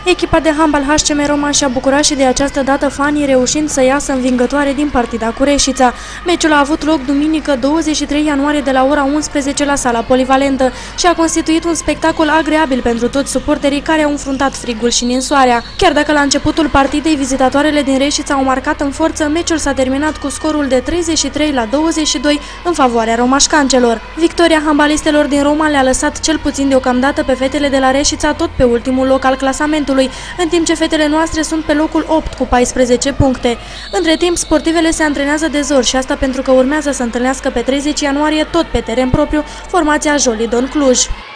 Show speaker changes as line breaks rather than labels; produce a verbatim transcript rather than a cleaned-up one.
Echipa de handbal H C M Roman și-a bucurat și de această dată fanii, reușind să iasă învingătoare din partida cu Reșița. Meciul a avut loc duminică douăzeci și trei ianuarie de la ora unsprezece la sala polivalentă și a constituit un spectacol agreabil pentru toți suporterii care au înfruntat frigul și ninsoarea. Chiar dacă la începutul partidei vizitatoarele din Reșița au marcat în forță, meciul s-a terminat cu scorul de treizeci și trei la douăzeci și doi în favoarea romașcancelor. Victoria handbalistelor din Roma le-a lăsat cel puțin deocamdată pe fetele de la Reșița tot pe ultimul loc al clasamentului, în timp ce fetele noastre sunt pe locul opt cu paisprezece puncte. Între timp, sportivele se antrenează de zor și asta pentru că urmează să întâlnească pe treizeci ianuarie tot pe teren propriu formația Jolly Don Cluj.